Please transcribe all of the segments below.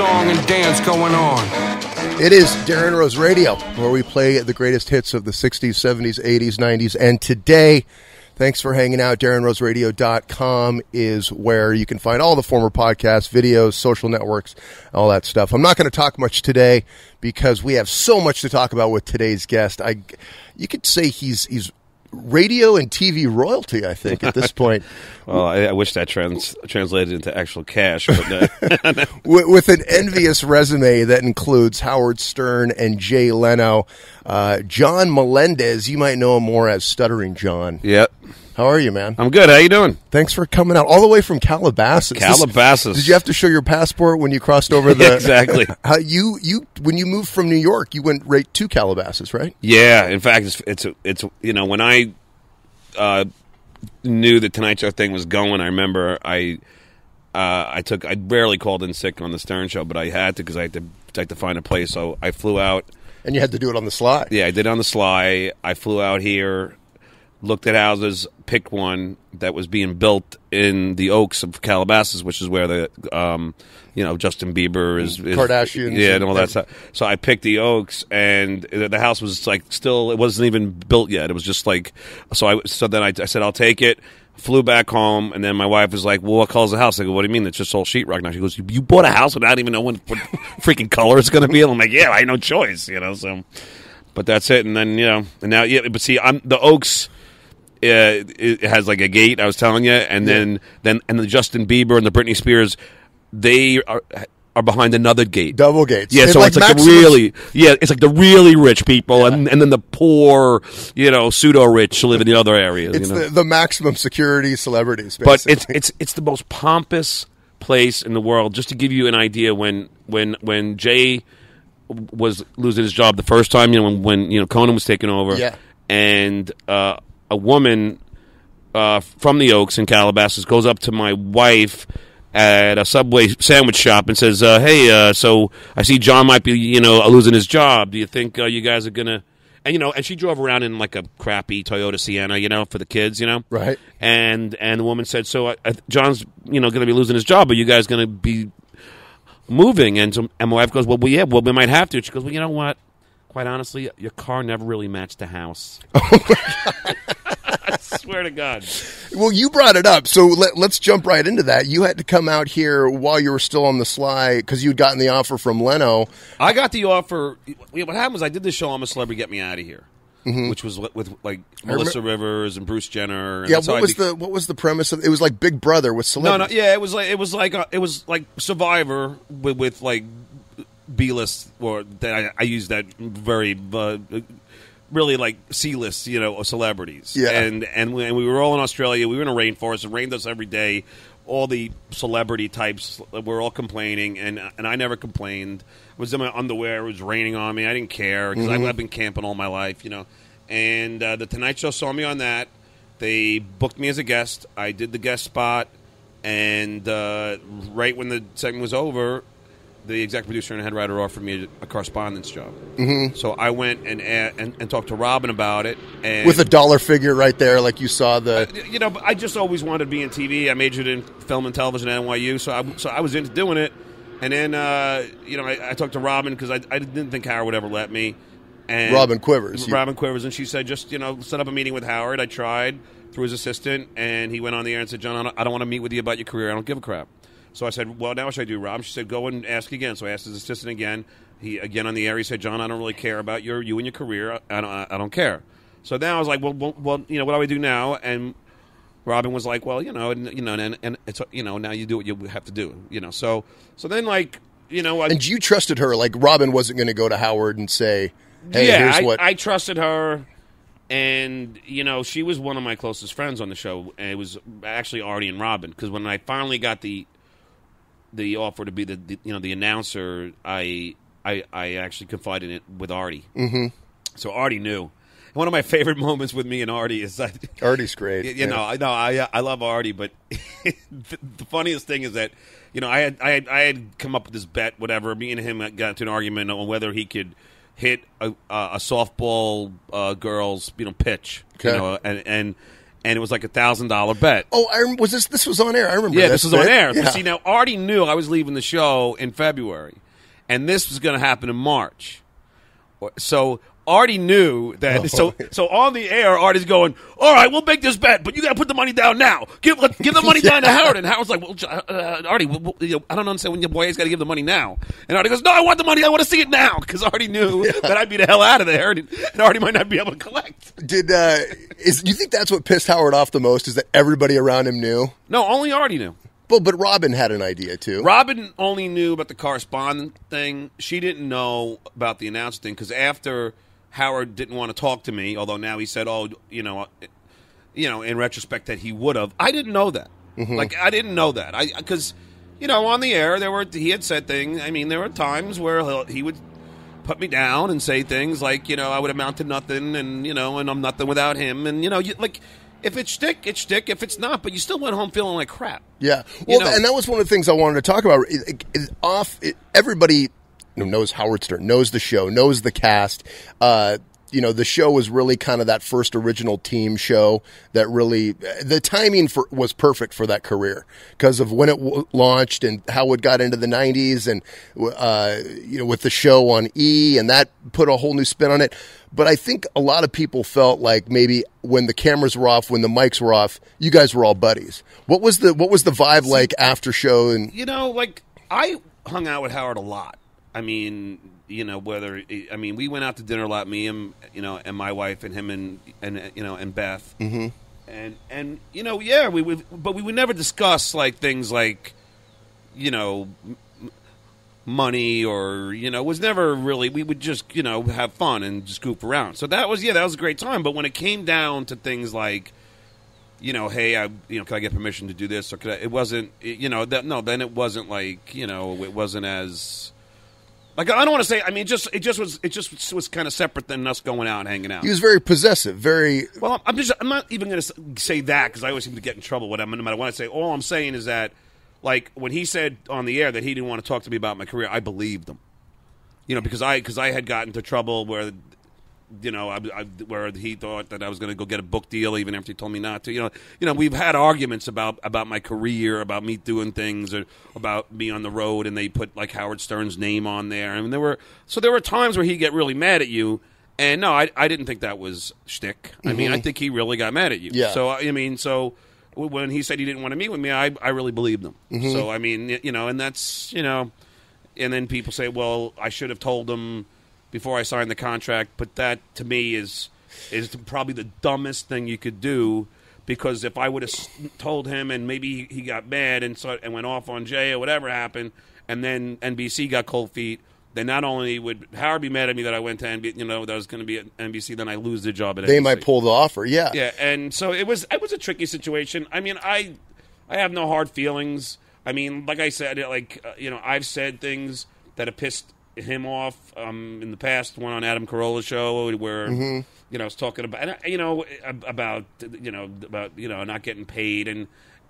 song and dance going on. It is Darren Rose Radio, where we play the greatest hits of the 60s, 70s, 80s, 90s, and today. Thanks for hanging out. DarrenRoseRadio.com is where you can find all the former podcasts, videos, social networks, all that stuff. I'm not going to talk much today because we have so much to talk about with today's guest. You could say he's radio and TV royalty, I think, at this point. Well, I wish that translated into actual cash. But, with an envious resume that includes Howard Stern and Jay Leno. John Melendez, you might know him more as Stuttering John. Yep. How are you, man? I'm good. How you doing? Thanks for coming out all the way from Calabasas. Did you have to show your passport when you crossed over the? Exactly. When you moved from New York, you went right to Calabasas, right? Yeah. In fact, it's when I knew the Tonight Show thing was going, I remember I barely called in sick on the Stern Show, but I had to because I had to find a place. So I flew out. And you had to do it on the sly. Yeah, I did it on the sly. I flew out here, looked at houses, picked one that was being built in the Oaks of Calabasas, which is where the Justin Bieber is Kardashians, and all that stuff. So I picked the Oaks, and the house was like still, it wasn't even built yet. It was just like, so then I said I'll take it. Flew back home, and then my wife was like, well, what color's the house? I go, what do you mean? It's just all sheetrock now. She goes, you bought a house without even knowing what freaking color it's going to be? And I'm like, yeah, I had no choice, so. But that's it, and then, and now, but see, the Oaks, it has like a gate, I was telling you, and then the Justin Bieber and the Britney Spears, they are behind another gate. Double gates. Yeah, so it's like it's like the really rich people, and then the poor, pseudo-rich live in the other areas. It's the maximum security celebrities, basically. But it's the most pompous place in the world. Just to give you an idea, when Jay was losing his job the first time, when Conan was taking over, and a woman from the Oaks in Calabasas goes up to my wife at a Subway sandwich shop and says, hey, so I see John might be, losing his job. Do you think you guys are going to... And she drove around in like a crappy Toyota Sienna, for the kids, Right. And the woman said, so John's, going to be losing his job. Are you guys going to be moving? And my wife goes, well, we might have to. She goes, well, you know what? Quite honestly, your car never really matched the house. Oh, my God. I swear to God. Well, you brought it up, so let's jump right into that. You had to come out here while you were still on the sly because you'd gotten the offer from Leno. I got the offer. What happened was I did this show, I'm a Celebrity, Get Me Out of Here, which was with like Melissa Rivers and Bruce Jenner. And what was the premise of it? Was like Big Brother with celebrities. No, it was like Survivor with like B-list, or I use that very. Really like C-list, celebrities. Yeah. And we were all in Australia. We were in a rainforest. It rained us every day. All the celebrity types were all complaining, and I never complained. I was in my underwear. It was raining on me. I didn't care because I've been camping all my life, And the Tonight Show saw me on that. They booked me as a guest. I did the guest spot, and right when the segment was over, the exec producer and head writer offered me a correspondence job. Mm-hmm. So I went and talked to Robin about it. And with a dollar figure right there, like you saw the... but I just always wanted to be in TV. I majored in film and television at NYU, so I was into doing it. And then, I talked to Robin because I didn't think Howard would ever let me. And Robin Quivers. And she said, just, set up a meeting with Howard. I tried through his assistant, and he went on the air and said, John, I don't want to meet with you about your career. I don't give a crap. So I said, well, now what should I do, Rob? She said, go and ask again. So I asked his assistant again. He again on the air. He said, John, I don't really care about you and your career. I don't care. So now I was like, well, what do I do now? And Robin was like, well, and it's now you do what you have to do, So then and you trusted her, like Robin wasn't going to go to Howard and say, hey, here's what I trusted her. And, she was one of my closest friends on the show. And it was actually Artie and Robin. Because when I finally got the offer to be the announcer, I actually confided it with Artie. Mm-hmm. So Artie knew. And one of my favorite moments with me and Artie is that Artie's great. I love Artie, but the funniest thing is that I had come up with this bet, whatever. Me and him got into an argument on whether he could hit a softball girl's pitch, okay. and it was like $1,000 bet. Oh, this was on air. I remember. Yeah, this was on air. Yeah. But see, now Artie knew I was leaving the show in February, and this was going to happen in March. So Artie knew that. So on the air, Artie's going, all right, we'll make this bet, but you got to put the money down now. Give the money down to Howard. And Howard's like, well, Artie, I don't understand when your boy has got to give the money now. And Artie goes, no, I want the money. I want to see it now. Because Artie knew that I'd be the hell out of there, and Artie might not be able to collect. Do you think that's what pissed Howard off the most, is that everybody around him knew? No, only Artie knew. Well, but Robin had an idea, too. Robin only knew about the correspondent thing. She didn't know about the announce thing, because after Howard didn't want to talk to me, although now he said, in retrospect that he would have. I didn't know that. Mm-hmm. Like, I didn't know that. Because, on the air, he had said things. I mean, there were times where he would put me down and say things like, I would amount to nothing, and, and I'm nothing without him. And, if it's shtick, it's shtick. If it's not, but you still went home feeling like crap. Yeah. Well, and that was one of the things I wanted to talk about. Everybody knows Howard Stern, knows the show, knows the cast. The show was really kind of that first original team show that really, the timing was perfect for that career because of when it launched and how it got into the 90s and, with the show on E, and that put a whole new spin on it. But I think a lot of people felt like maybe when the cameras were off, when the mics were off, you guys were all buddies. What was the vibe like after show? And I hung out with Howard a lot. I mean, we went out to dinner a lot, me and my wife and him and Beth. Mm-hmm. And we would never discuss like things like, money or, it was never really, we would just, have fun and just goof around. So that was a great time. But when it came down to things like, hey, can I get permission to do this? Or could I, it wasn't, then it wasn't like, it wasn't as, like, I don't want to say, it just was kind of separate than us going out and hanging out. He was very possessive, very. Well, I'm not even going to say that because I always seem to get in trouble with him no matter what I say. All I'm saying is that, like, when he said on the air that he didn't want to talk to me about my career, I believed him. Because I had gotten into trouble where, where he thought that I was going to go get a book deal even after he told me not to. We've had arguments about my career, about me doing things, or about me on the road, and they put like Howard Stern's name on there. I mean, there were times where he'd get really mad at you, and no, I didn't think that was shtick. I mean, I think he really got mad at you. Yeah. So when he said he didn't want to meet with me, I really believed him. Mm-hmm. So I mean, and that's and then people say, well, I should have told him before I signed the contract, but that to me is probably the dumbest thing you could do, because if I would have told him and maybe he got mad and went off on Jay or whatever happened, and then NBC got cold feet, then not only would Howard be mad at me that I went to NBC, that I was going to be at NBC, then I lose the job at NBC. They might pull the offer, yeah. Yeah, and so it was a tricky situation. I mean, I have no hard feelings. I mean, like I said, I've said things that have pissed him off in the past. One on Adam Carolla's show where I was talking about not getting paid and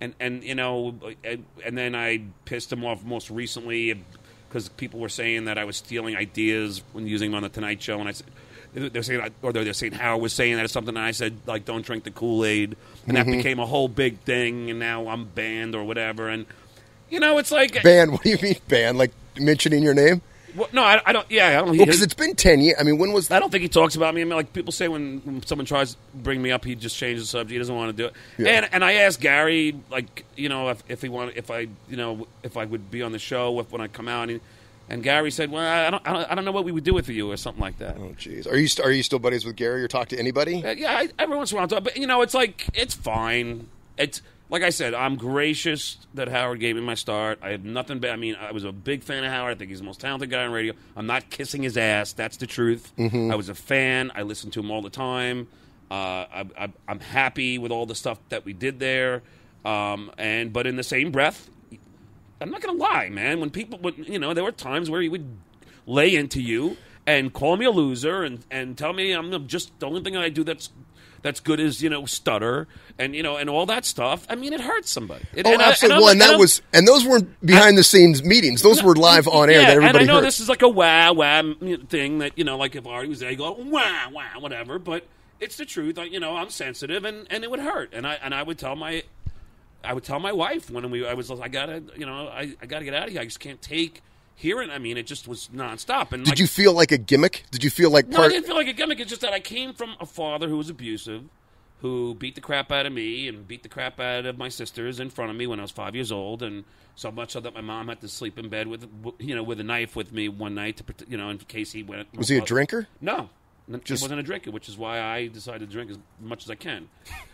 then I pissed him off most recently because people were saying that I was stealing ideas when using them on the Tonight Show, and I said they're saying Howard was saying that or something, and I said like don't drink the Kool-Aid, and that became a whole big thing, and now I'm banned or whatever, and it's like banned. What do you mean banned? Like mentioning your name? Well, no, I don't. Yeah, I don't. Because it's been 10 years. I mean, when was that? I don't think he talks about me. I mean, like people say when someone tries to bring me up, he just changes the subject. He doesn't want to do it. Yeah. And I asked Gary, like, if I would be on the show when I come out, and Gary said, well, I don't know what we would do with you or something like that. Oh, jeez. Are you still buddies with Gary or talk to anybody? Yeah, every once in a while, but it's like it's fine. It's. Like I said, I'm gracious that Howard gave me my start. I have nothing bad. I mean, I was a big fan of Howard. I think he's the most talented guy on radio. I'm not kissing his ass. That's the truth. Mm-hmm. I was a fan. I listened to him all the time. I'm happy with all the stuff that we did there. But in the same breath, I'm not going to lie, man. When people would, there were times where he would lay into you and call me a loser and tell me I'm just the only thing I do that's good as stutter and and all that stuff. I mean, it hurts somebody. Absolutely. And those weren't behind the scenes meetings. Those were live on air. That everybody and I know heard. This is like a wah thing that like if Artie was there, you go wah whatever. But it's the truth. I'm sensitive, and it would hurt. And I would tell my wife when I was I gotta get out of here. I just can't take hearing. I mean, it just was nonstop. And did you feel like a gimmick? Did you feel like No, I didn't feel like a gimmick. It's just that I came from a father who was abusive, who beat the crap out of me and beat the crap out of my sisters in front of me when I was 5 years old, and so much so that my mom had to sleep in bed with a knife with me one night to in case he went. Was he a drinker? No, he wasn't a drinker, which is why I decided to drink as much as I can.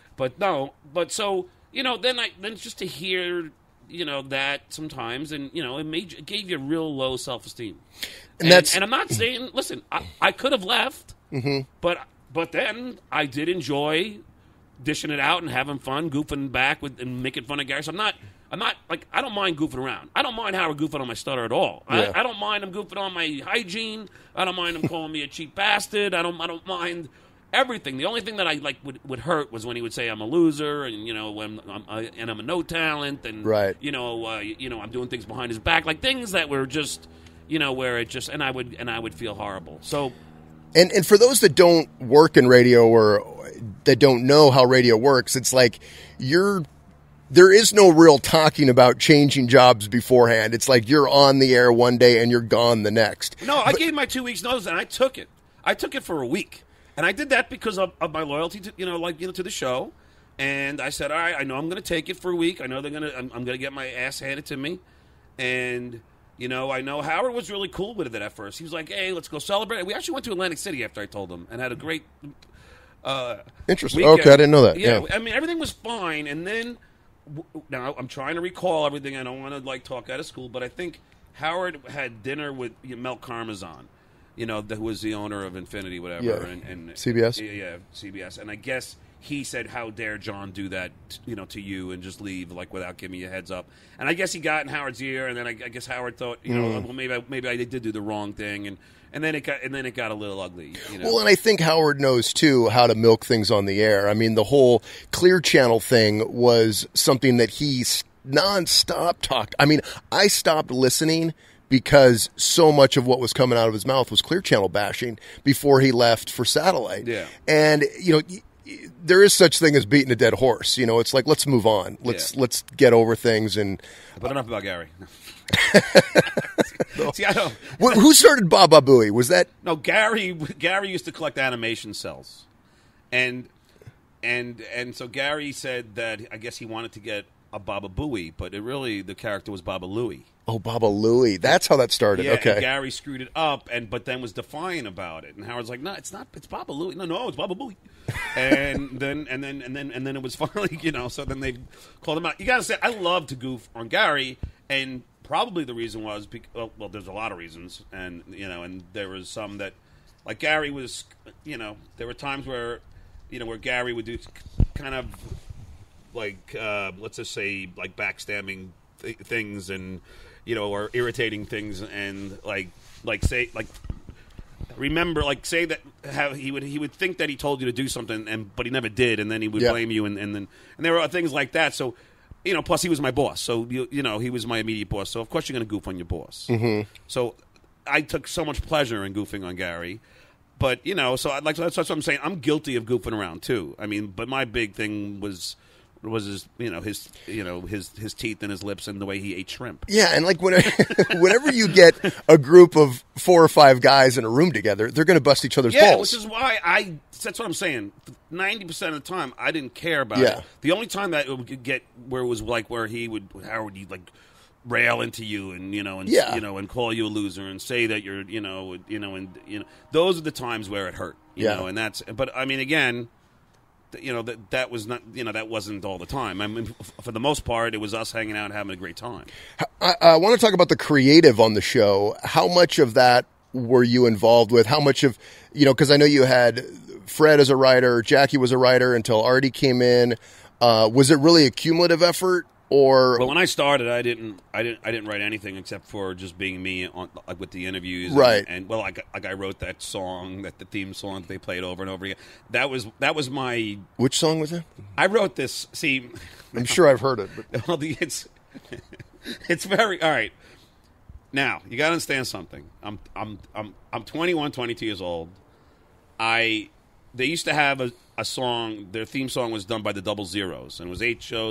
But so then just to hear that sometimes, and it gave you real low self-esteem. And I'm not saying, listen, I could have left, but then I did enjoy dishing it out and having fun, goofing back and making fun of Gary. So I'm not like, I don't mind goofing around. I don't mind Howard goofing on my stutter at all. Yeah. I don't mind him goofing on my hygiene. I don't mind him calling me a cheap bastard. I don't mind everything. The only thing that I would hurt was when he would say I'm a loser, and when I'm a no talent, and right. I'm doing things behind his back, like things that were just where it just, and I would feel horrible. So. And for those that don't work in radio or that don't know how radio works, it's like there is no real talking about changing jobs beforehand. It's like you're on the air one day and you're gone the next. No, I gave my 2 weeks notice and I took it. I took it for a week. And I did that because of my loyalty to to the show. And I said, all right, I know I'm going to take it for a week. I know I'm going to get my ass handed to me. And I know Howard was really cool with it at first. He was like, hey, let's go celebrate. We actually went to Atlantic City after I told him and had a great interesting. weekend. Okay, I didn't know that. Yeah. I mean, everything was fine. And then, now I'm trying to recall everything. I don't want to talk out of school, but I think Howard had dinner with Mel Karmazon, who was the owner of Infinity, whatever. Yeah. And CBS? Yeah, CBS. And I guess he said, how dare John do that, to you and just leave, without giving you a heads up. And I guess he got in Howard's ear, and then I guess Howard thought, well, maybe I did do the wrong thing, and then it got a little ugly. Well, and I think Howard knows too how to milk things on the air. I mean, the whole Clear Channel thing was something that he nonstop talked. I mean, I stopped listening because so much of what was coming out of his mouth was Clear Channel bashing before he left for satellite. Yeah. And there is such thing as beating a dead horse. It's like, let's move on. Let's get over things. And but enough about Gary. See, I don't. Who started Baba Booey? Was that no Gary? Gary used to collect animation cells, and so Gary said that I guess he wanted to get a Baba Booey, but the character was Baba Louie. Oh, Baba Louie. That's how that started. Yeah, okay. And Gary screwed it up, but then was defiant about it. And Howard's like, no, it's not. It's Baba Louie. No, it's Baba Booey. and then it was finally, So then they called him out. You got to say, I love to goof on Gary, and probably the reason was well, there's a lot of reasons, and and there was some that, like Gary was, there were times where, where Gary would do kind of like let's just say like backstabbing things and. Or irritating things, and say that how he would think that he told you to do something, but he never did, and then he would blame you, and there were things like that. So, plus he was my boss, so he was my immediate boss. So of course you're going to goof on your boss. Mm-hmm. So I took so much pleasure in goofing on Gary, but so that's what I'm saying. I'm guilty of goofing around too. I mean, but my big thing was his his teeth and his lips and the way he ate shrimp. Yeah, and whenever you get a group of 4 or 5 guys in a room together, they're going to bust each other's balls. Which is why that's what I'm saying. 90% of the time, I didn't care about it. The only time that it would get where it was where Howard would rail into you and and call you a loser and say that you're those are the times where it hurt. And that's. But I mean, again. That was not, that wasn't all the time. I mean, for the most part, it was us hanging out and having a great time. I want to talk about the creative on the show. How much of that were you involved with? How much of, because I know you had Fred as a writer, Jackie was a writer until Artie came in. Was it really a cumulative effort? Or when I started, I didn't write anything except for just being me on with the interviews, right? And I wrote that song, the theme song that they played over and over again. That was my. Which song was that? I wrote this. See, I'm sure I've heard it. But. Well, it's very all right. Now you got to understand something. I'm 21, 22 years old. I they used to have a song. Their theme song was done by the Double Zeros, and it was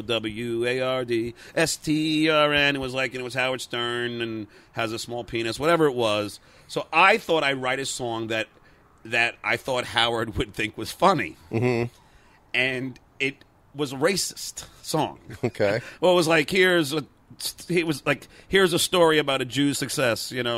HOWARDSTERN. It was like, and it was Howard Stern and has a small penis, whatever it was. So I thought I'd write a song that I thought Howard would think was funny, and it was a racist song. Okay. Well, it was like here's a story about a Jew's success. It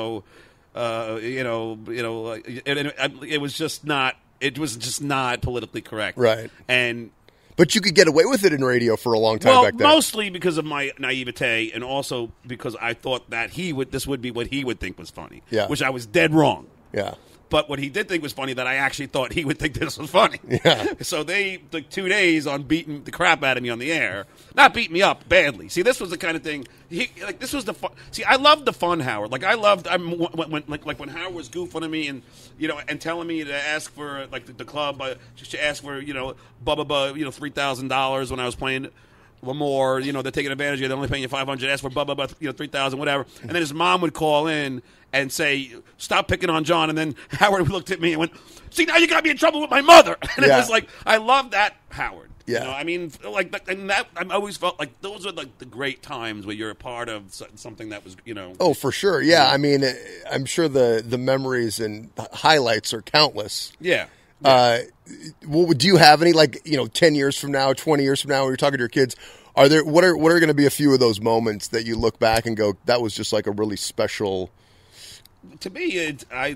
was just not. It was just not politically correct. Right. But you could get away with it in radio for a long time back then. Mostly because of my naivete, and also because I thought that this would be what he would think was funny. Yeah. Which I was dead wrong. Yeah. But what he did think was funny, that I actually thought he would think this was funny. Yeah. So they took 2 days on beating the crap out of me on the air. Not beating me up badly. See, this was the kind of thing. This was the fun. See, I loved the fun Howard. Like I loved when Howard was goofing at me and and telling me to ask for the club just to ask for Bubba $3,000 when I was playing. More, they're taking advantage of you. They're only paying you $500. Ask for Bubba, $3,000, whatever. And then his mom would call in and say, "Stop picking on John." And then Howard looked at me and went, "See, now you got me in trouble with my mother." And it was like, I love that Howard. Yeah. I mean, I always felt like those are the great times where you're a part of something that was, Oh, for sure. Yeah. I mean, I'm sure the memories and highlights are countless. Yeah. Do you have any 10 years from now, 20 years from now, when you're talking to your kids? What are going to be a few of those moments that you look back and go, that was just like a really special? To me, the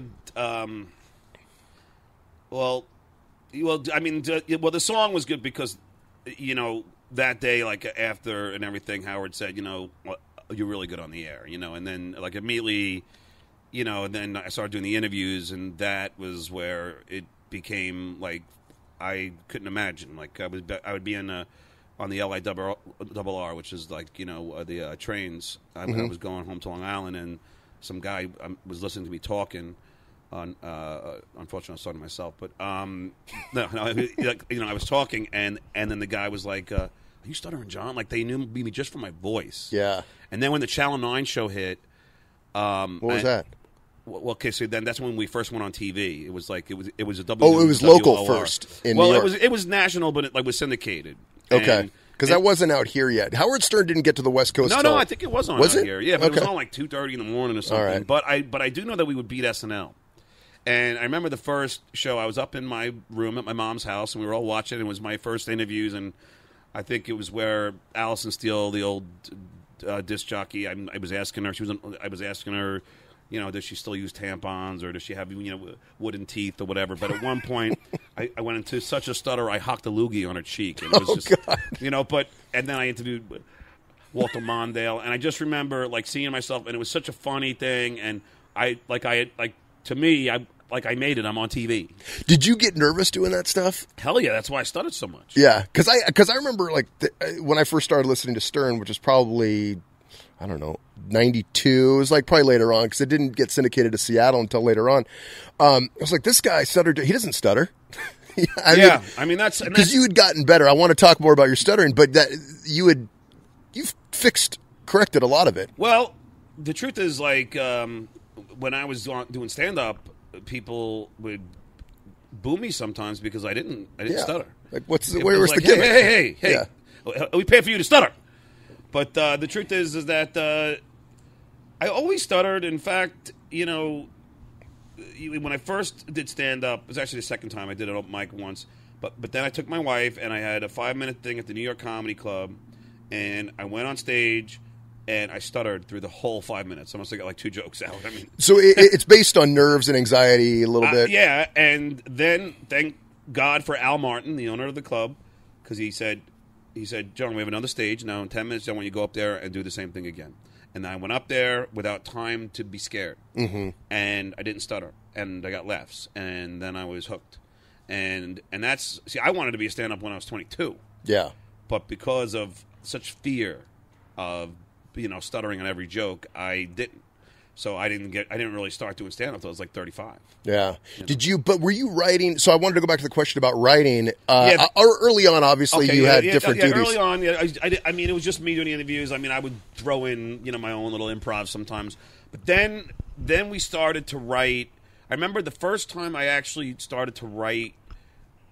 song was good because that day, after and everything, Howard said, you're really good on the air, and then immediately, and then I started doing the interviews, and that was where it became I couldn't imagine. I would be on the LIRR, which is the trains. I was going home to Long Island, and some guy was listening to me talking. Unfortunately, I was talking to myself, but I was talking, and then the guy was like, "Are you Stuttering John?" Like they knew me just from my voice. Yeah. And then when the Channel 9 show hit, what was that? Well, okay, so then that's when we first went on TV. It was a W. Oh, it was local first in New York. It was national, but it was syndicated. Okay, because that wasn't out here yet. Howard Stern didn't get to the West Coast. No, I think it was on out here. Yeah, but it was on 2:30 in the morning or something. All right. But I do know that we would beat SNL. And I remember the first show, I was up in my room at my mom's house, and we were all watching. It was my first interviews, and I think it was where Allison Steele, the old disc jockey, I was asking her. I was asking her, does she still use tampons, or does she have wooden teeth or whatever? But at one point, I went into such a stutter, I hocked a loogie on her cheek, and it was God. And then I interviewed Walter Mondale, and I just remember seeing myself, and it was such a funny thing, and to me, I made it. I'm on TV. Did you get nervous doing that stuff? Hell yeah, that's why I stuttered so much. Yeah, because I remember when I first started listening to Stern, which was probably 92. It was probably later on because it didn't get syndicated to Seattle until later on. I was like, this guy stuttered. He doesn't stutter. I mean that's because you had gotten better. I want to talk more about your stuttering, but that you've corrected a lot of it. Well, the truth is when I was doing stand-up, people would boo me sometimes because I didn't stutter. Where's the gimmick? Hey! Yeah. We pay for you to stutter. But the truth is that I always stuttered. In fact, when I first did stand-up, it was actually the second time I did an open mic once. But then I took my wife, and I had a 5-minute thing at the New York Comedy Club, and I went on stage, and I stuttered through the whole 5 minutes. Almost got 2 jokes out. I mean, so it's based on nerves and anxiety a little bit. Yeah, and then thank God for Al Martin, the owner of the club, because he said, John, we have another stage now. In 10 minutes, I want you to go up there and do the same thing again. And I went up there without time to be scared, and I didn't stutter, and I got laughs, and then I was hooked. And that's I wanted to be a stand-up when I was 22. Yeah, but because of such fear of stuttering on every joke, I didn't. So I didn't really start doing stand-up until I was 35. Yeah. But were you writing? So I wanted to go back to the question about writing. Early on, obviously, you had different duties. Early on, I mean, it was just me doing the interviews. I mean, I would throw in, my own little improv sometimes. But then we started to write. I remember the first time I actually started to write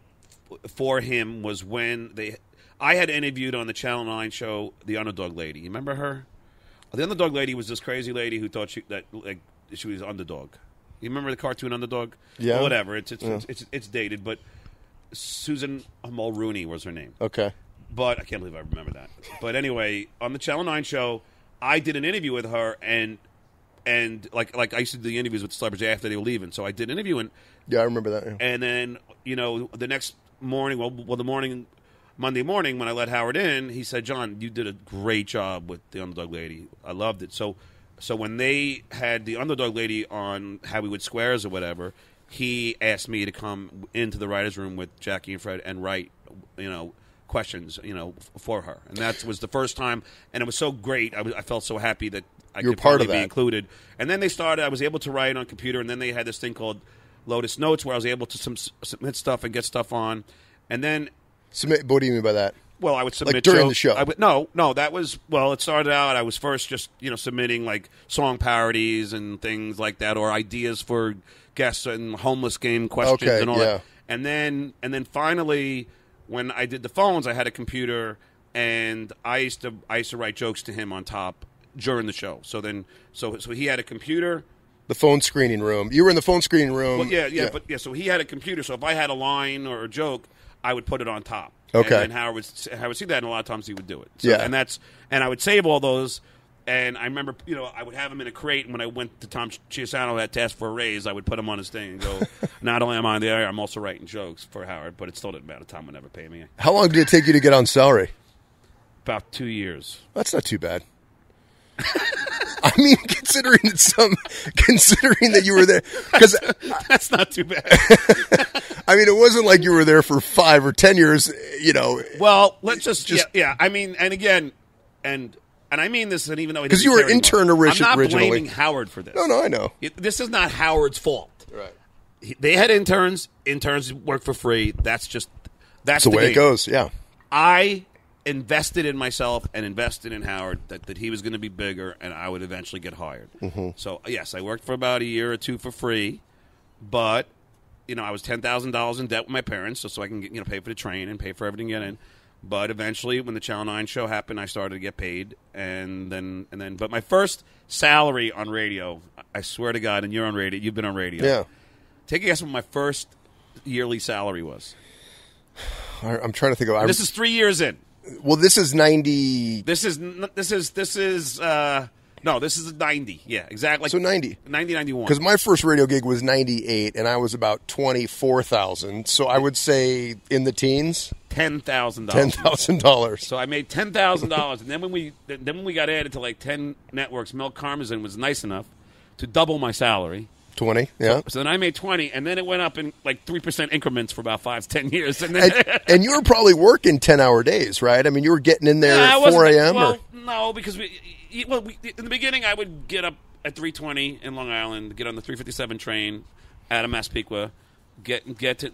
for him was when I had interviewed on the Channel 9 show the Underdog Lady. You remember her? The Underdog Lady was this crazy lady who thought she was Underdog. You remember the cartoon Underdog? Yeah. Well, whatever. It's dated, but Susan Mulrooney was her name. Okay. But I can't believe I remember that. But anyway, on the Channel 9 show, I did an interview with her, and like I used to do the interviews with celebrities after they were leaving. So I did an interview, and yeah, I remember that. Yeah. And then the next morning, Monday morning when I let Howard in, he said, "John, you did a great job with the Underdog Lady. I loved it." So when they had the Underdog Lady on Hollywood Squares or whatever, he asked me to come into the writers' room with Jackie and Fred and write, questions, for her. And that was the first time, and it was so great. I felt so happy that I You're could part finally of that. be included. And then I was able to write on computer, and then they had this thing called Lotus Notes where I was able to submit stuff and get stuff on. And then... Submit, what do you mean by that? Well, I would submit like during jokes. the show. No, that was, it started out, I was first just, submitting like song parodies and things like that, or ideas for guests and homeless game questions and all that. And then finally, when I did the phones, I had a computer, and I used to write jokes to him on top during the show. So he had a computer. The phone screening room. You were in the phone screening room. Well, so he had a computer. So if I had a line or a joke, I would put it on top. Okay. And Howard would see that, and a lot of times he would do it. So, yeah. And I would save all those. And I remember, I would have him in a crate. And when I went to Tom Chiasano had to ask for a raise, I would put him on his thing and go, not only am I on the air, I'm also writing jokes for Howard. But it still didn't matter. Tom would never pay me. How long did it take you to get on salary? About 2 years. That's not too bad. I mean, considering that you were there, because that's not too bad. I mean, it wasn't like you were there for 5 or 10 years. Well, let's just yeah. I mean, and again, and I mean this, and even though because you were intern originally, I'm not blaming Howard for this. No, I know. This is not Howard's fault. Right. They had interns. Interns work for free. That's the way it goes. Yeah. I invested in myself and invested in Howard that he was going to be bigger and I would eventually get hired. Mm-hmm. So, yes, I worked for about a year or two for free, but, I was $10,000 in debt with my parents so I can get, pay for the train and pay for everything to get in. But eventually, when the Channel 9 show happened, I started to get paid. But my first salary on radio, I swear to God, and you're on radio, you've been on radio. Yeah. Take a guess what my first yearly salary was. I'm trying to think of. This is 3 years in. Well, this is 90. This is 90. Yeah, exactly. So 90. 91. Because my first radio gig was 98, and I was about 24,000. So I would say in the teens. $10,000. $10,000. So I made $10,000, and then when we got added to like 10 networks, Mel Karmazin was nice enough to double my salary. 20, yeah. So then I made 20, and then it went up in like 3% increments for about 5 to 10 years. And, then and you were probably working 10-hour days, right? I mean, you were getting in there at 4 a.m.? Well, no, because in the beginning I would get up at 3:20 in Long Island, get on the 357 train out of Massapequa, get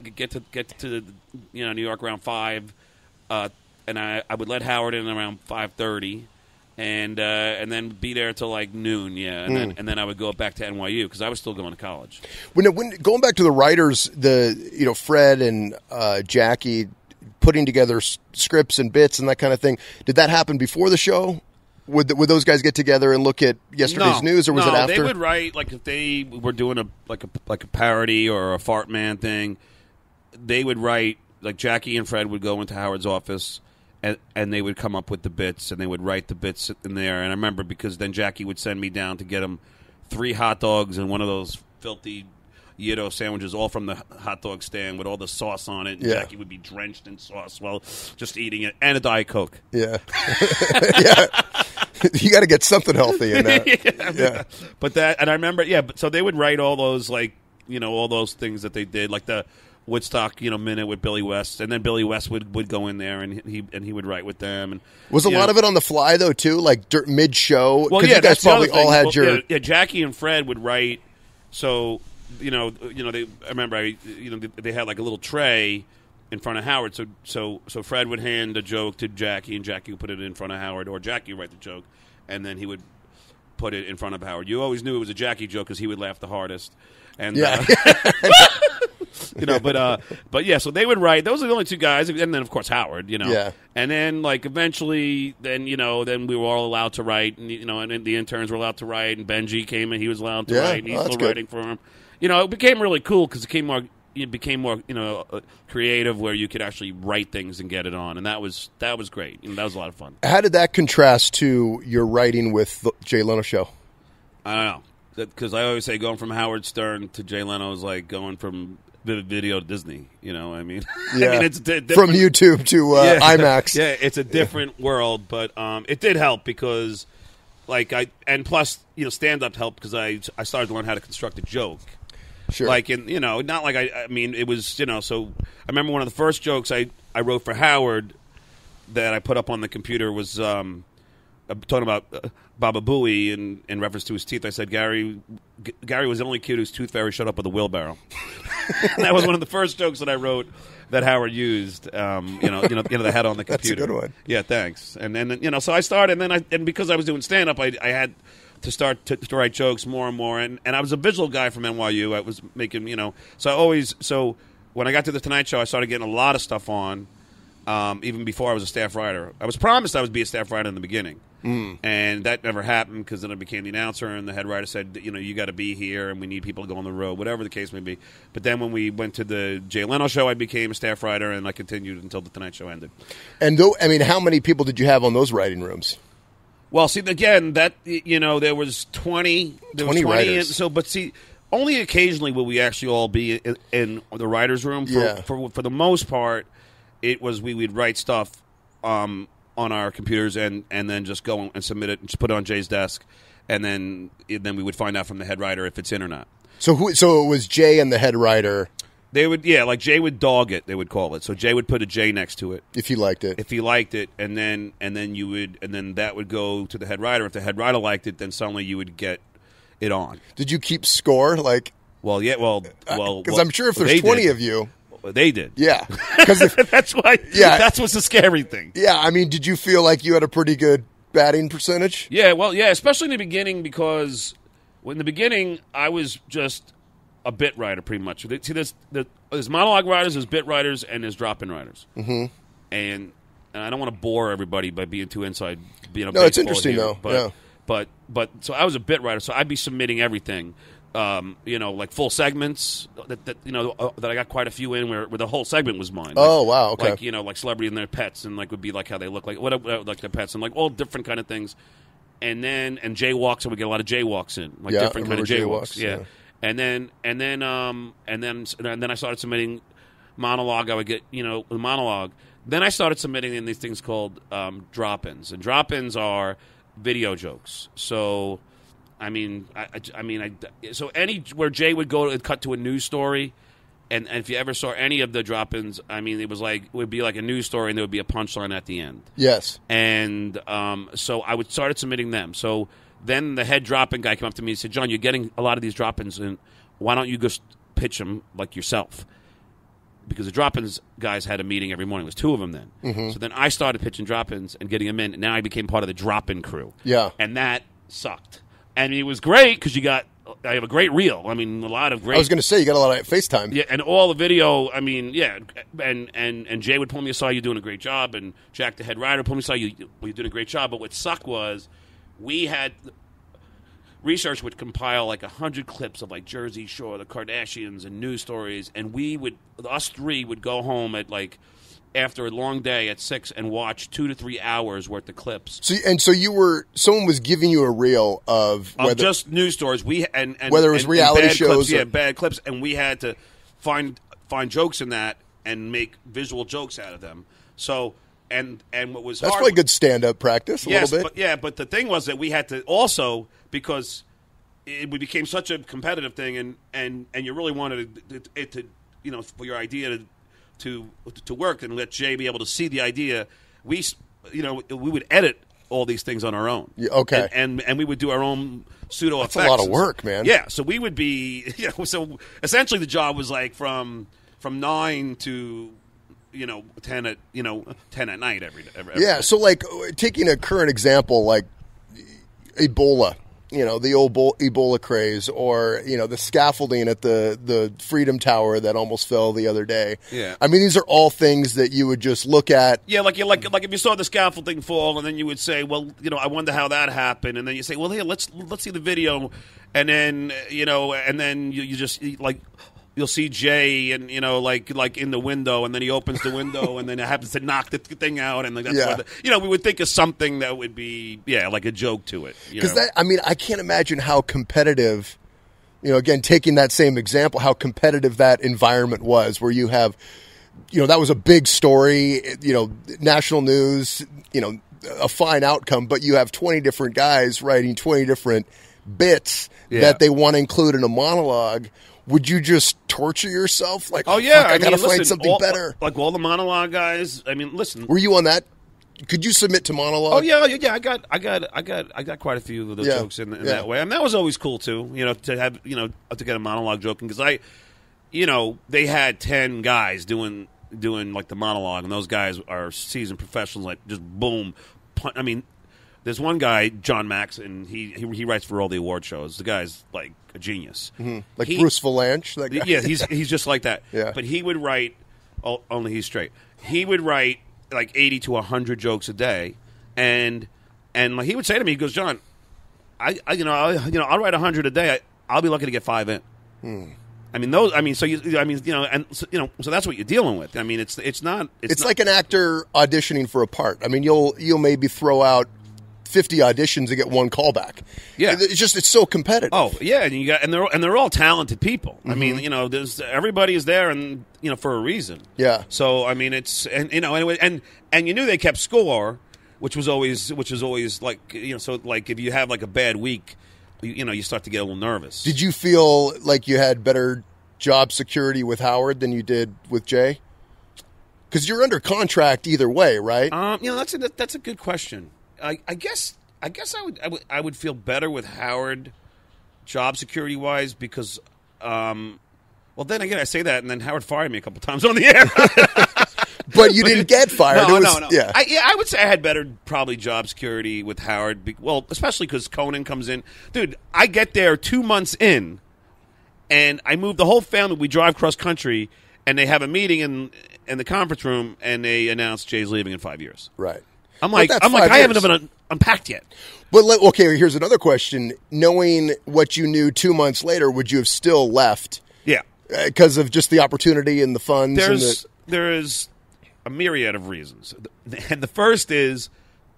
to New York around 5, and I would let Howard in around 5:30. And then be there till like noon, yeah, and then I would go back to NYU because I was still going to college. When going back to the writers, Fred and Jackie putting together scripts and bits and that kind of thing, did that happen before the show? Would those guys get together and look at yesterday's news, or was it after? They would write like if they were doing a parody or a fart man thing. They would write like Jackie and Fred would go into Howard's office. And they would come up with the bits, and they would write the bits in there. And I remember because then Jackie would send me down to get him 3 hot dogs and one of those filthy Yiddo sandwiches, all from the hot dog stand with all the sauce on it. And Jackie would be drenched in sauce while just eating it, and a Diet Coke. Yeah. Yeah. You got to get something healthy in that. Yeah. But and I remember, so they would write all those, all those things that they did, like the Woodstock, minute with Billy West, and then Billy West would go in there and he would write with them. And was a lot of it on the fly though too, like mid show? Well, you guys probably all had your Jackie and Fred would write. So they I remember they had like a little tray in front of Howard. So Fred would hand a joke to Jackie, and Jackie would put it in front of Howard, or Jackie would write the joke, and then he would put it in front of Howard. You always knew it was a Jackie joke because he would laugh the hardest. And But yeah, so they would write. Those are the only two guys, and then of course Howard, Yeah. And then like eventually, then we were all allowed to write, and and the interns were allowed to write, and Benji came and he was allowed to write, and he's still writing for him. It became really cool because it became more creative, where you could actually write things and get it on, and that was great. That was a lot of fun. How did that contrast to your writing with the Jay Leno show? I don't know. Because I always say going from Howard Stern to Jay Leno is like going from video to Disney. Yeah. I mean, it's from YouTube to IMAX. Yeah, it's a different world, but it did help because, plus stand up helped because I started to learn how to construct a joke. Sure. Not like I mean, it was So I remember one of the first jokes I wrote for Howard that I put up on the computer was talking about Baba Booey in reference to his teeth. I said Gary was the only kid whose tooth fairy showed up with a wheelbarrow. And that was one of the first jokes that I wrote that Howard used. The head on the computer. That's a good one. Yeah, thanks. And then so I started, and because I was doing stand up, I had to start to write jokes more and more. And I was a visual guy from NYU. I was making so when I got to the Tonight Show, I started getting a lot of stuff on. Even before I was a staff writer. I was promised I would be a staff writer in the beginning. And that never happened because then I became the announcer, and the head writer said, you got to be here, and we need people to go on the road, whatever the case may be. But then when we went to the Jay Leno show, I became a staff writer, and I continued until the Tonight Show ended. And how many people did you have on those writing rooms? Well, see, again, that there was 20. There 20 was 20 writers. But see, only occasionally will we actually all be in the writers' room. For the most part, it was we'd write stuff on our computers and then just go and submit it and just put it on Jay's desk, and then we would find out from the head writer if it's in or not. So it was Jay and the head writer. They would Jay would dog it, they would call it. So Jay would put a J next to it if he liked it. And then that would go to the head writer. If the head writer liked it, then suddenly you would get it on. Did you keep score? Because I'm sure if there's 20 of you. They did. Yeah. Because that's why. Yeah. That's what's the scary thing. Yeah. I mean, did you feel like you had a pretty good batting percentage? Yeah. Well, yeah, especially in the beginning, because in the beginning, I was just a bit writer pretty much. See, there's monologue writers, there's bit writers, and there's drop-in writers. Mm-hmm. And I don't want to bore everybody by being too inside. No, it's interesting, though. But so I was a bit writer, so I'd be submitting everything. Like full segments that I got quite a few in where the whole segment was mine. Oh, wow, okay. Like celebrity and their pets, and would be like how they look, like whatever, like their pets, and like all different kind of things. And then jaywalks, so we get a lot of jaywalks in, different kind of jaywalks. Yeah. And then I started submitting monologue. I would get the monologue. Then I started submitting in these things called drop-ins, and drop-ins are video jokes. So. So where Jay would go and cut to a news story, and if you ever saw any of the drop-ins, it would be like a news story, and there would be a punchline at the end. Yes. And so I would started submitting them. So then the head drop-in guy came up to me and said, "John, you're getting a lot of these drop-ins, and why don't you just pitch them like yourself?" Because the drop-ins guys had a meeting every morning. There was two of them then. Mm-hmm. So then I started pitching drop-ins and getting them in, and now I became part of the drop-in crew. Yeah. And that sucked. And it was great because I have a great reel. A lot of great. I was going to say, you got a lot of FaceTime. Yeah, and all the video, and Jay would pull me aside, you're doing a great job, and Jack, the head writer, pulled me aside, you're doing a great job. But what sucked was we had research would compile 100 clips of Jersey Shore, the Kardashians, and news stories, and us three would go home at after a long day at 6 and watch 2 to 3 hours worth of clips. So someone was giving you a reel of just news stories. Whether it was reality shows, bad clips, and we had to find jokes in that and make visual jokes out of them. So and what was that's hard, probably good stand-up practice a little bit. But the thing was that we had to also, because it became such a competitive thing, and you really wanted it to for your idea to work and let Jay be able to see the idea, we would edit all these things on our own. Yeah, okay. And we would do our own pseudo effects. That's a lot of work, man. Yeah, so we would be so essentially the job was from 9 to 10 at night every yeah, day. so taking a current example like Ebola. the old Ebola craze, or the scaffolding at the Freedom Tower that almost fell the other day. Yeah. I mean, these are all things that you would just look at. Yeah, like if you saw the scaffolding fall, and then you would say, well, I wonder how that happened, and then you say, well, here, let's see the video, and then and then you just like. You'll see Jay, and like in the window, and then he opens the window, and then it happens to knock the thing out, and that's why we would think of something that would be like a joke to it. Because I can't imagine how competitive. Again, taking that same example, how competitive that environment was, where you have, that was a big story, national news, a fine outcome, but you have 20 different guys writing 20 different bits that they want to include in a monologue. Would you just torture yourself? Like, I gotta find something better. Like all the monologue guys. I mean, listen. Were you on that? Could you submit to monologue? Oh yeah. I got quite a few of those jokes in that way, and that was always cool too. To have to get a monologue joking, because they had 10 guys doing like the monologue, and those guys are seasoned professionals. Like just boom. I mean, there's one guy, John Max, and he writes for all the award shows. The guy's like a genius, like Bruce Valanche. That guy. Yeah, he's just like that. Yeah. But he would write. Only he's straight. He would write like 80 to 100 jokes a day, and like he would say to me, he goes, John, I'll write 100 a day. I'll be lucky to get 5 in. I mean those. I mean, so so that's what you're dealing with. I mean, it's not. It's like an actor auditioning for a part. I mean, you'll maybe throw out 50 auditions to get one callback. Yeah, it's so competitive. Oh yeah, and they're all talented people. I mean, everybody is there, and for a reason. Yeah. So I mean, it's and you knew they kept score, which was always like so like if you have like a bad week, you start to get a little nervous. Did you feel like you had better job security with Howard than you did with Jay? Because you're under contract either way, right? That's a good question. I guess I would feel better with Howard, job security wise, because well then again I say that, and then Howard fired me a couple times on the air. But you didn't get fired. No. Yeah. I would say I had better probably job security with Howard. Well, especially because Conan comes in, dude. I get there 2 months in, and I move the whole family. We drive cross country, and they have a meeting in the conference room, and they announce Jay's leaving in 5 years. Right. I'm like, I haven't even unpacked yet. But okay, here's another question. Knowing what you knew 2 months later, would you have still left? Yeah, because of just the opportunity and the funds. There is a myriad of reasons, and the first is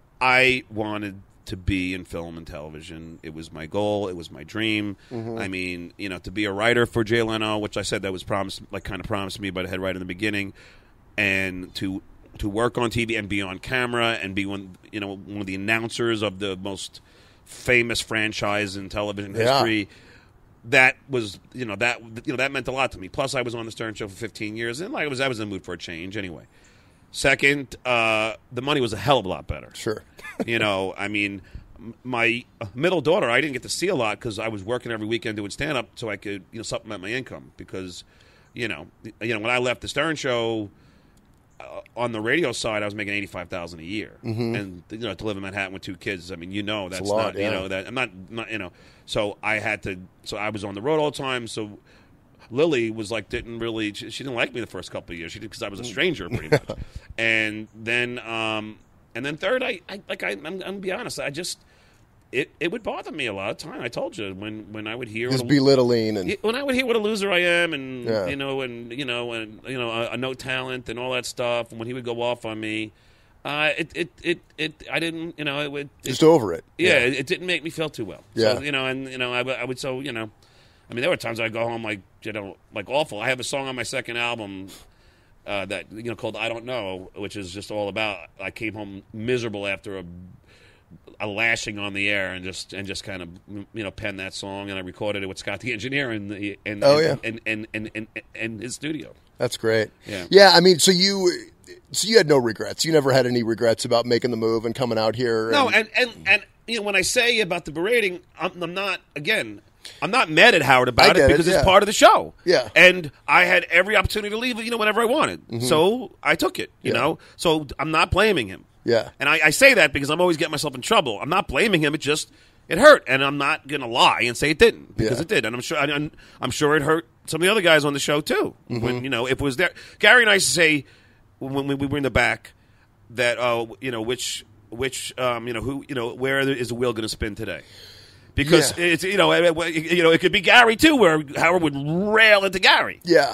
I wanted to be in film and television. It was my goal. It was my dream. I mean, to be a writer for Jay Leno, which I said that was promised to me by the head writer in the beginning, and to work on TV and be on camera and be one of the announcers of the most famous franchise in television history. That was that meant a lot to me. Plus, I was on the Stern Show for 15 years, and I was in the mood for a change anyway. Second, the money was a hell of a lot better. Sure. I mean, my middle daughter, I didn't get to see a lot because I was working every weekend doing stand up, so I could supplement my income. Because when I left the Stern Show. On the radio side, I was making $85,000 a year, and to live in Manhattan with 2 kids, I mean, that's a lot, not that I'm not So I had to. So I was on the road all the time. So Lily was like, she didn't like me the first couple of years. She did because I was a stranger pretty much. And then third, I'm gonna be honest. I just. It would bother me a lot of time. I told you when I would hear just belittling and when I would hear what a loser I am, and a no talent and all that stuff. And when he would go off on me, I didn't it would just over it. Yeah, it didn't make me feel too well. Yeah, so, I would I mean, there were times I'd go home like awful. I have a song on my second album. That called "I Don't Know," which is just all about I came home miserable after a lashing on the air, and just kind of penned that song, and I recorded it with Scott the engineer in his studio. That's great. Yeah. I mean, so you had no regrets. You never had any regrets about making the move and coming out here. No, and when I say about the berating, I'm not mad at Howard about it because it's part of the show. Yeah. And I had every opportunity to leave, whenever I wanted. So I took it, So I'm not blaming him. Yeah. And I say that because I'm always getting myself in trouble. I'm not blaming him. It just it hurt, and I'm not gonna lie and say it didn't because Yeah. it did, and I'm sure it hurt some of the other guys on the show too. When if it was there, Gary and I used to say when we were in the back that which who where is the wheel going to spin today? Because it's it could be Gary too, where Howard would rail into Gary. Yeah,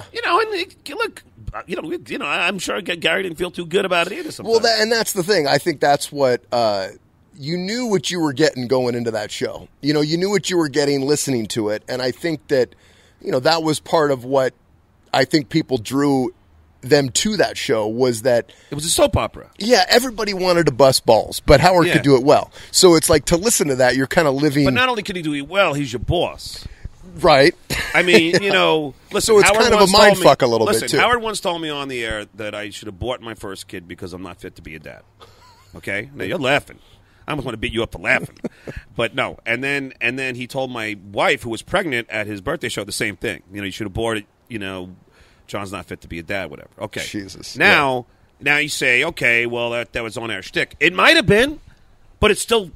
and look, I'm sure Gary didn't feel too good about it either. Sometimes. Well, and that's the thing. I think that's what you knew what you were getting going into that show. You knew what you were getting listening to it, and I think that that was part of what I think people drew them to that show was that it was a soap opera. Yeah, everybody wanted to bust balls, but Howard could do it well. So it's like to listen to that, you're kind of living. But not only could he do it well, he's your boss. Right. I mean, listen. So it's Howard kind of a mind fuck a little bit too. Howard once told me on the air that I should have bought my first kid because I'm not fit to be a dad. Okay, now you're laughing. I almost want to beat you up for laughing, but no. And then he told my wife, who was pregnant at his birthday show, the same thing. You should have bought it. John's not fit to be a dad. Whatever. Okay. Jesus. Now you say, okay, well that was on air shtick. It might have been, but it's still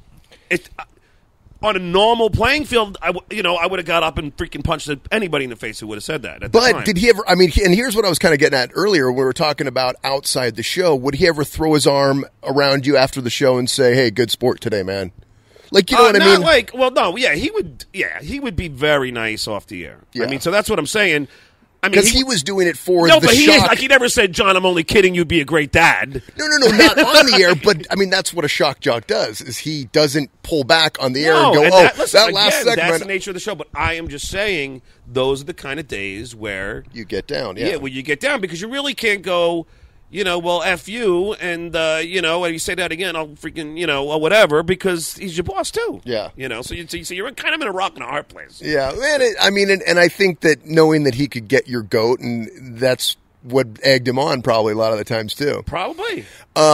on a normal playing field. I would have got up and freaking punched anybody in the face who would have said that. At the time. Did he ever? I mean, and here's what I was kind of getting at earlier when we were talking about outside the show. Would he ever throw his arm around you after the show and say, "Hey, good sport today, man"? Like, you know what I mean? He would be very nice off the air. Yeah. I mean, so that's what I'm saying. I mean, because he was doing it for no, the but shock. He never said, "John, I'm only kidding. You'd be a great dad." No, not on the air. But I mean, that's what a shock jock does: is he doesn't pull back on the air and go, that last segment. That's the nature of the show. But I am just saying, those are the kind of days where you get down. Yeah, where you get down because you really can't go. Well, F you, and, and you say that again, I'll freaking, or whatever, because he's your boss, too. Yeah. So you're kind of in a rock and a hard place. Yeah, and I think that knowing that he could get your goat, and that's what egged him on probably a lot of the times, too. Probably.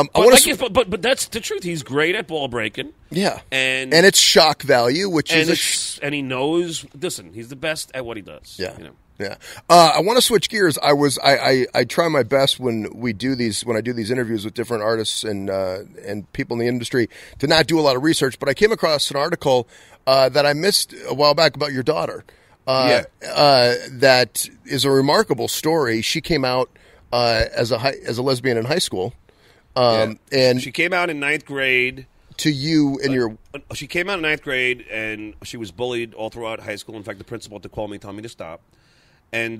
But that's the truth. He's great at ball breaking. Yeah. And it's shock value, and he knows, listen, he's the best at what he does. Yeah. Yeah, I want to switch gears. I try my best when I do these interviews with different artists and people in the industry to not do a lot of research. But I came across an article that I missed a while back about your daughter. That is a remarkable story. She came out as a lesbian in high school, and she came out in 9th grade. To you and your... She came out in 9th grade, and she was bullied all throughout high school. In fact, the principal had to call me and tell me to stop. And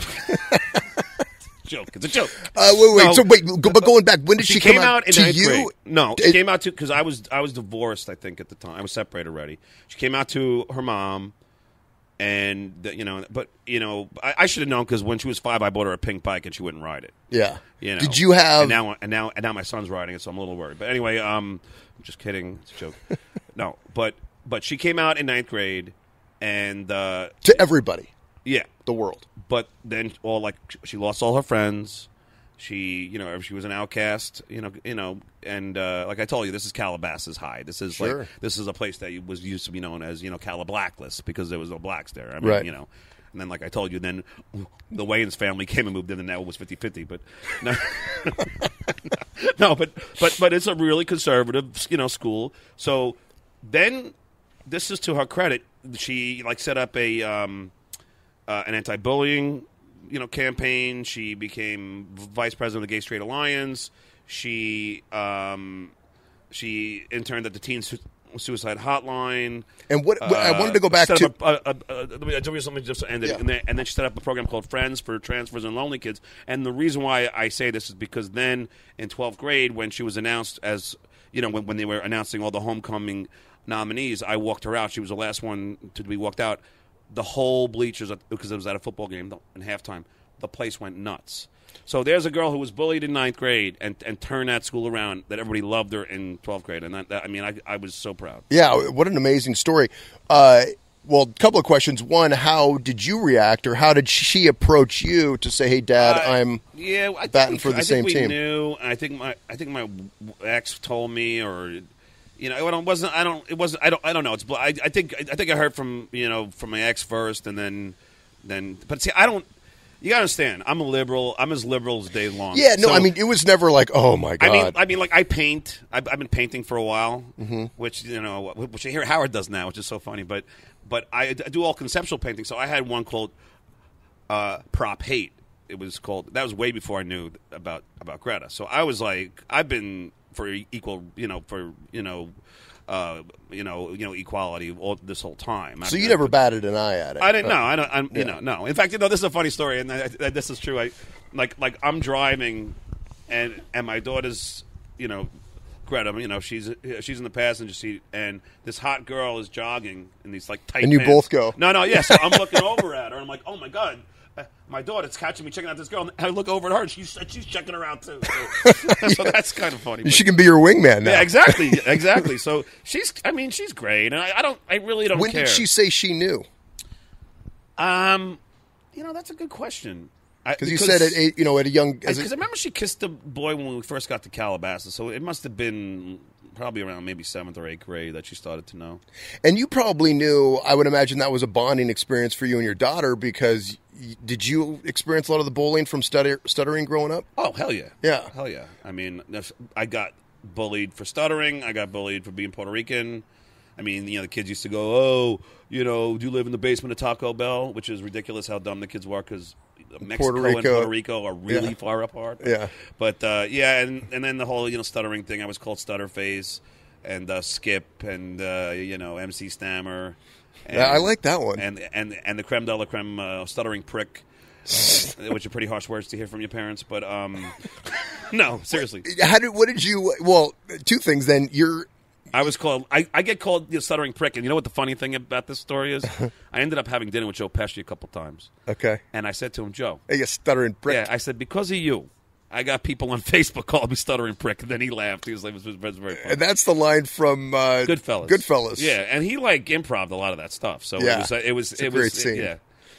joke. It's a joke. But going back, when did she came come out in to 9th you? Grade. No, she came out to because I was divorced. I think at the time I was separated already. She came out to her mom, and I should have known because when she was 5, I bought her a pink bike and she wouldn't ride it. Yeah. Did you have? And now my son's riding it, so I'm a little worried. But anyway, I'm just kidding. It's a joke. No, but she came out in 9th grade, and to everybody. Yeah, the world. But then, she lost all her friends. She was an outcast. And like I told you, this is Calabasas High. This is this is a place that was used to be known as Cala Blacklist because there was no blacks there. I mean, right. And then, like I told you, then the Wayans family came and moved in, and now it was 50-50. But no, no, but it's a really conservative, school. So then, this is to her credit. She set up an anti-bullying, campaign. She became vice president of the Gay Straight Alliance. She interned at the Teen Suicide Hotline. And what I wanted to go back to. Let me tell you something just ended. Yeah. And then she set up a program called Friends for Transfers and Lonely Kids. And the reason why I say this is because then in 12th grade, when she was announced as, when they were announcing all the homecoming nominees, I walked her out. She was the last one to be walked out. The whole bleachers, because it was at a football game in halftime, the place went nuts. So there's a girl who was bullied in 9th grade and turned that school around, that everybody loved her in 12th grade. And I was so proud. Yeah, what an amazing story. Well, a couple of questions. One, how did you react, or how did she approach you to say, "Hey, Dad, I'm batting for the same team"? I think we knew. I think my ex told me, or... it wasn't. I don't know. It's. I think I heard from from my ex first, and then. But see, I don't. You gotta understand, I'm a liberal. I'm as liberal as day long. Yeah, no, So, I mean, it was never like, oh my god. I mean, like I paint. I've been painting for a while, which which I hear Howard does now, which is so funny. But I do all conceptual painting. So I had one called Prop Hate. It was called. That was way before I knew about Greta. So I was like, I've been for equal, equality all this whole time. So you never batted an eye at it. I didn't know. I don't. No. In fact, this is a funny story, and this is true. Like I'm driving, and my daughter's, Greta, she's in the passenger seat, and this hot girl is jogging in these like tight. And you pants. both go. No. Yeah. So I'm looking over at her, and I'm like, oh my god. My daughter's catching me checking out this girl, and I look over at her, and she's checking her out too. So that's kind of funny. She can be your wingman now. Yeah, exactly. So she's great, and I really don't care. When did she say she knew? That's a good question. Because you said at a young. Because I remember she kissed the boy when we first got to Calabasas, so it must have been probably around maybe 7th or 8th grade that she started to know. And you probably knew. I would imagine that was a bonding experience for you and your daughter because. Did you experience a lot of the bullying from stuttering growing up? Oh, hell yeah. Yeah. Hell yeah. I mean, I got bullied for stuttering. I got bullied for being Puerto Rican. I mean, the kids used to go, do you live in the basement of Taco Bell? Which is ridiculous how dumb the kids were because Mexico and Puerto Rico are really far apart. Yeah. But, and then the whole, stuttering thing. I was called Stutterface and Skip and, MC Stammer. Yeah, I like that one. And the creme de la creme stuttering prick, which are pretty harsh words to hear from your parents. But no, seriously. What did you? Well, two things. Then I was called. I get called the stuttering prick, and you know what the funny thing about this story is? I ended up having dinner with Joe Pesci a couple times. Okay. And I said to him, Joe, hey, you stuttering prick. Yeah, I said because of you. I got people on Facebook calling me stuttering prick, and then he laughed. He was like, it was very funny. And that's the line from Goodfellas. Goodfellas. Yeah, and he improv a lot of that stuff. So it was a great scene. Yeah.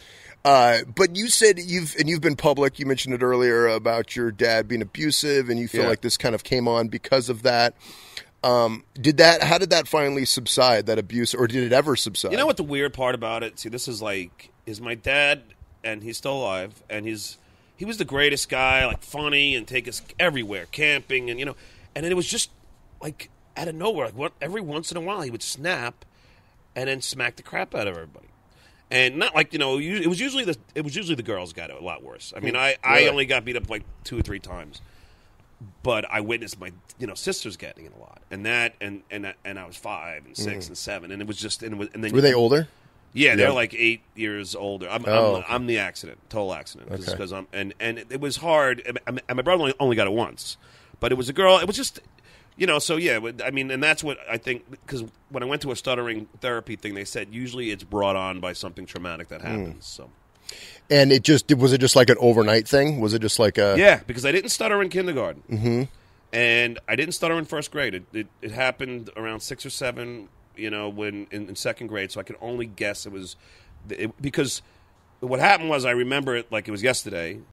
But you said you've been public. You mentioned it earlier about your dad being abusive, and you feel like this kind of came on because of that. How did that finally subside? That abuse, or did it ever subside? You know what the weird part about it? See, this is my dad, and he's still alive, and he was the greatest guy, like funny, and take us everywhere, camping, and and it was just like out of nowhere, like every once in a while he would snap, and then smack the crap out of everybody, and not like it was usually the girls got it a lot worse. I mean, I only got beat up like 2 or 3 times, but I witnessed my sisters getting it a lot, and I was 5 and 6 and 7, and it was just and then were they older? Yeah, they're like 8 years older. I'm the total accident. Because and it was hard. And my brother only got it once, but it was a girl. It was just, So yeah, I mean, and that's what I think. Because when I went to a stuttering therapy thing, they said usually it's brought on by something traumatic that happens. So, and was it just like an overnight thing? Was it just like a because I didn't stutter in kindergarten, and I didn't stutter in first grade. It happened around 6 or 7. When in 2nd grade, so I can only guess it was because what happened was I remember it like it was yesterday.